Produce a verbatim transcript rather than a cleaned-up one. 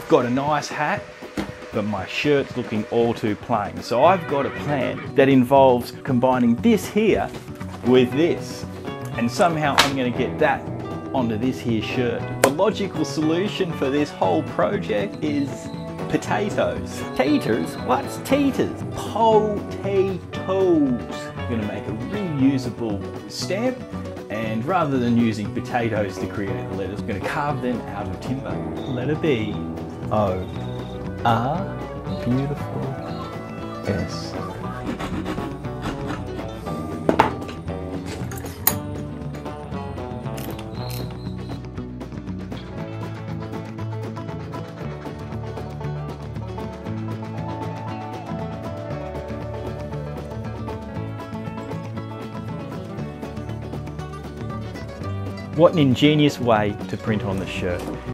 I've got a nice hat, but my shirt's looking all too plain. So I've got a plan that involves combining this here with this. And somehow I'm gonna get that onto this here shirt. The logical solution for this whole project is potatoes. Taters? What's taters? Potatoes. I'm gonna make a reusable stamp, and rather than using potatoes to create the letters, I'm gonna carve them out of timber. Letter B, O, R, beautiful, S. What an ingenious way to print on the shirt.